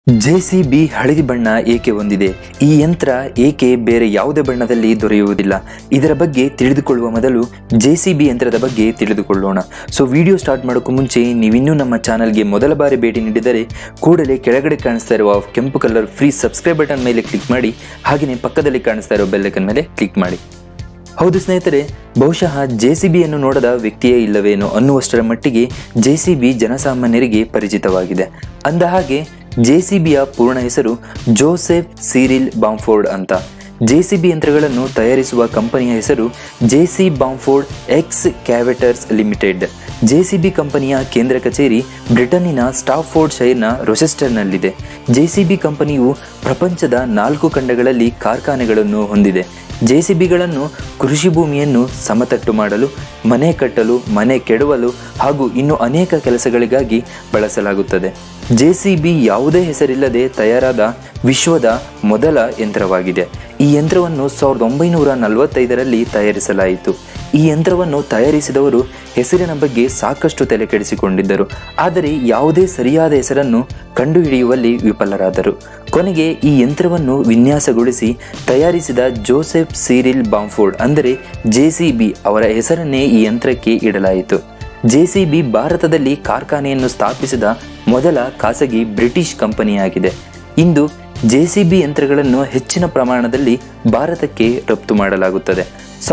JCB ಹಳದಿ ಬಣ್ಣ ಏಕೆ ಹೊಂದಿದೆ? ಈ ಯಂತ್ರ ಏಕೆ ಬೇರೆ ಯಾವುದೇ ಬಣ್ಣದಲ್ಲಿ ದೊರೆಯುವುದಿಲ್ಲ? ಇದರ ಬಗ್ಗೆ ತಿಳಿದುಕೊಳ್ಳುವ ಮೊದಲು ಜೆಸಿಬಿ ಯಂತ್ರದ ಬಗ್ಗೆ ತಿಳಿದುಕೊಳ್ಳೋಣ. ಸೊ ವಿಡಿಯೋ ಸ್ಟಾರ್ಟ್ ಮಾಡೋಕ್ಕೂ ಮುಂಚೆ ನೀವಿನ್ನೂ ನಮ್ಮ ಚಾನಲ್ಗೆ ಮೊದಲ ಬಾರಿ ಭೇಟಿ ನೀಡಿದರೆ ಕೂಡಲೇ ಕೆಳಗಡೆ ಕಾಣಿಸ್ತಾ ಇರುವ ಕೆಂಪು ಕಲರ್ ಫ್ರೀ ಸಬ್ಸ್ಕ್ರೈಬ್ ಬಟನ್ ಮೇಲೆ ಕ್ಲಿಕ್ ಮಾಡಿ, ಹಾಗೆಯೇ ಪಕ್ಕದಲ್ಲಿ ಕಾಣಿಸ್ತಾ ಇರುವ ಬೆಲ್ ಐಕಾನ್ ಮೇಲೆ ಕ್ಲಿಕ್ ಮಾಡಿ. ಹೌದು ಸ್ನೇಹಿತರೆ, ಬಹುಶಃ ಜೆಸಿಬಿಯನ್ನು ನೋಡದ ವ್ಯಕ್ತಿಯೇ ಇಲ್ಲವೇನೋ ಅನ್ನುವಷ್ಟರ ಮಟ್ಟಿಗೆ ಜೆಸಿಬಿ ಜನಸಾಮಾನ್ಯರಿಗೆ ಪರಿಚಿತವಾಗಿದೆ. ಅಂದ ಹಾಗೆ ಜೆಸಿಬಿಯ ಪೂರ್ಣ ಹೆಸರು ಜೋಸೆಫ್ ಸಿರಿಲ್ ಬಾಂಫೋರ್ಡ್ ಅಂತ. ಜೆಸಿಬಿ ಯಂತ್ರಗಳನ್ನು ತಯಾರಿಸುವ ಕಂಪನಿಯ ಹೆಸರು JC Bamford excavators limited. JCB ಕಂಪನಿಯ ಕೇಂದ್ರ ಕಚೇರಿ ಬ್ರಿಟನ್ನಿನ ಸ್ಟಾಫೋರ್ಡ್ ಶೈರ್ನ ರೊಚೆಸ್ಟರ್ನಲ್ಲಿದೆ. ಜೆಸಿಬಿ ಕಂಪನಿಯು ಪ್ರಪಂಚದ 4 ಖಂಡಗಳಲ್ಲಿ ಕಾರ್ಖಾನೆಗಳನ್ನು ಹೊಂದಿದೆ. ಜೆಸಿಬಿಗಳನ್ನು ಕೃಷಿ ಭೂಮಿಯನ್ನು ಸಮತಟ್ಟು ಮಾಡಲು, ಮನೆ ಕಟ್ಟಲು, ಮನೆ ಕೆಡವಲು ಹಾಗೂ ಇನ್ನು ಅನೇಕ ಕೆಲಸಗಳಿಗಾಗಿ ಬಳಸಲಾಗುತ್ತದೆ. ಜೆಸಿಬಿ ಯಾವುದೇ ಹೆಸರಿಲ್ಲದೆ ತಯಾರಾದ ವಿಶ್ವದ ಮೊದಲ ಯಂತ್ರವಾಗಿದೆ. ಈ ಯಂತ್ರವನ್ನು 1945ರಲ್ಲಿ ತಯಾರಿಸಲಾಯಿತು. ಈ ಯಂತ್ರವನ್ನು ತಯಾರಿಸಿದವರು ಹೆಸರಿನ ಬಗ್ಗೆ ಸಾಕಷ್ಟು ತಲೆ ಕೆಡಿಸಿಕೊಂಡಿದ್ದರು, ಆದರೆ ಯಾವುದೇ ಸರಿಯಾದ ಹೆಸರನ್ನು ಕಂಡುಹಿಡಿಯುವಲ್ಲಿ ವಿಫಲರಾದರು. ಕೊನೆಗೆ ಈ ಯಂತ್ರವನ್ನು ವಿನ್ಯಾಸಗೊಳಿಸಿ ತಯಾರಿಸಿದ ಜೋಸೆಫ್ ಸಿರಿಲ್ ಬಾಂಫೋರ್ಡ್ ಅಂದರೆ ಜೆಸಿಬಿ ಅವರ ಹೆಸರನ್ನೇ ಈ ಯಂತ್ರಕ್ಕೆ ಇಡಲಾಯಿತು. ಜೆಸಿಬಿ ಭಾರತದಲ್ಲಿ ಕಾರ್ಖಾನೆಯನ್ನು ಸ್ಥಾಪಿಸಿದ ಮೊದಲ ಖಾಸಗಿ ಬ್ರಿಟಿಷ್ ಕಂಪನಿಯಾಗಿದೆ. ಇಂದು ಜೆಸಿಬಿ ಯಂತ್ರಗಳನ್ನು ಹೆಚ್ಚಿನ ಪ್ರಮಾಣದಲ್ಲಿ ಭಾರತಕ್ಕೆ ರಫ್ತು ಮಾಡಲಾಗುತ್ತದೆ.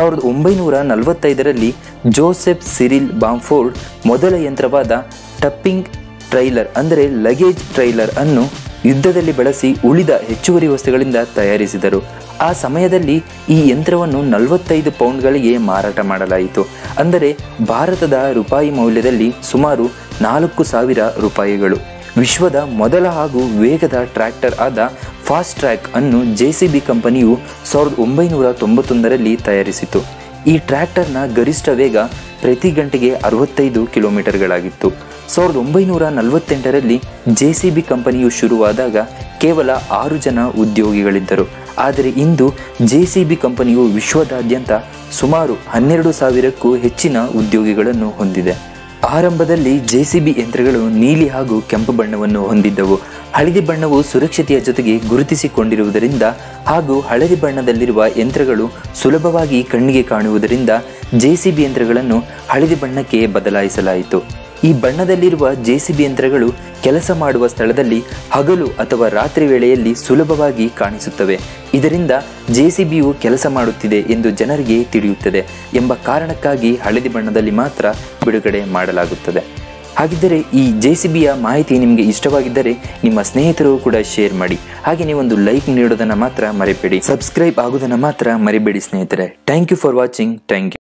1945ರಲ್ಲಿ ಜೋಸೆಫ್ ಸಿರಿಲ್ ಬಾಂಫೋರ್ಡ್ ಮೊದಲ ಯಂತ್ರವಾದ ಟಪ್ಪಿಂಗ್ ಟ್ರೈಲರ್ ಅಂದರೆ ಲಗೇಜ್ ಟ್ರೈಲರ್ ಅನ್ನು ಯುದ್ಧದಲ್ಲಿ ಬಳಸಿ ಉಳಿದ ಹೆಚ್ಚುವರಿ ವಸ್ತುಗಳಿಂದ ತಯಾರಿಸಿದರು. ಆ ಸಮಯದಲ್ಲಿ ಈ ಯಂತ್ರವನ್ನು 45 ಪೌಂಡ್ಗಳಿಗೆ ಮಾರಾಟ ಮಾಡಲಾಯಿತು. ಅಂದರೆ ಭಾರತದ ರೂಪಾಯಿ ಮೌಲ್ಯದಲ್ಲಿ ಸುಮಾರು 4,000 ರೂಪಾಯಿಗಳು. ವಿಶ್ವದ ಮೊದಲ ಹಾಗೂ ವೇಗದ ಟ್ರ್ಯಾಕ್ಟರ್ ಆದ ಫಾಸ್ಟ್ ಟ್ರ್ಯಾಕ್ ಅನ್ನು ಜೆಸಿಬಿ ಕಂಪನಿಯು 1991ರಲ್ಲಿ ತಯಾರಿಸಿತು. ಈ ಟ್ರ್ಯಾಕ್ಟರ್ನ ಗರಿಷ್ಠ ವೇಗ ಪ್ರತಿ ಗಂಟೆಗೆ 65 ಕಿಲೋಮೀಟರ್ಗಳಾಗಿತ್ತು. 1948ರಲ್ಲಿ ಜೆಸಿಬಿ ಕಂಪನಿಯು ಶುರುವಾದಾಗ ಕೇವಲ 6 ಜನ ಉದ್ಯೋಗಿಗಳಿದ್ದರು. ಆದರೆ ಇಂದು ಜೆಸಿಬಿ ಕಂಪನಿಯು ವಿಶ್ವದಾದ್ಯಂತ ಸುಮಾರು 12,000ಕ್ಕೂ ಹೆಚ್ಚಿನ ಉದ್ಯೋಗಿಗಳನ್ನು ಹೊಂದಿದೆ. ಆರಂಭದಲ್ಲಿ ಜೆಸಿಬಿ ಯಂತ್ರಗಳು ನೀಲಿ ಹಾಗೂ ಕೆಂಪು ಬಣ್ಣವನ್ನು ಹೊಂದಿದ್ದವು. ಹಳದಿ ಬಣ್ಣವು ಸುರಕ್ಷತೆಯ ಜೊತೆಗೆ ಗುರುತಿಸಿಕೊಂಡಿರುವುದರಿಂದ ಹಾಗೂ ಹಳದಿ ಬಣ್ಣದಲ್ಲಿರುವ ಯಂತ್ರಗಳು ಸುಲಭವಾಗಿ ಕಣ್ಣಿಗೆ ಕಾಣುವುದರಿಂದ ಜೆಸಿಬಿ ಯಂತ್ರಗಳನ್ನು ಹಳದಿ ಬಣ್ಣಕ್ಕೆ ಬದಲಾಯಿಸಲಾಯಿತು. ಈ ಬಣ್ಣದಲ್ಲಿರುವ ಜೆಸಿಬಿ ಯಂತ್ರಗಳು ಕೆಲಸ ಮಾಡುವ ಸ್ಥಳದಲ್ಲಿ ಹಗಲು ಅಥವಾ ರಾತ್ರಿ ವೇಳೆಯಲ್ಲಿ ಸುಲಭವಾಗಿ ಕಾಣಿಸುತ್ತವೆ. ಇದರಿಂದ ಜೆಸಿಬಿಯು ಕೆಲಸ ಮಾಡುತ್ತಿದೆ ಎಂದು ಜನರಿಗೆ ತಿಳಿಯುತ್ತದೆ ಎಂಬ ಕಾರಣಕ್ಕಾಗಿ ಹಳದಿ ಬಣ್ಣದಲ್ಲಿ ಮಾತ್ರ ಬಿಡುಗಡೆ ಮಾಡಲಾಗುತ್ತದೆ. ಹಾಗಿದ್ದರೆ ಈ ಜೆಸಿಬಿಯ ಮಾಹಿತಿ ನಿಮಗೆ ಇಷ್ಟವಾಗಿದ್ದರೆ ನಿಮ್ಮ ಸ್ನೇಹಿತರು ಕೂಡ ಶೇರ್ ಮಾಡಿ. ಹಾಗೆ ನೀವೊಂದು ಲೈಕ್ ನೀಡೋದನ್ನು ಮಾತ್ರ ಮರಿಬೇಡಿ. ಸಬ್ಸ್ಕ್ರೈಬ್ ಆಗೋದನ್ನು ಮಾತ್ರ ಮರಿಬೇಡಿ ಸ್ನೇಹಿತರೆ. Thank you for watching. Thank you.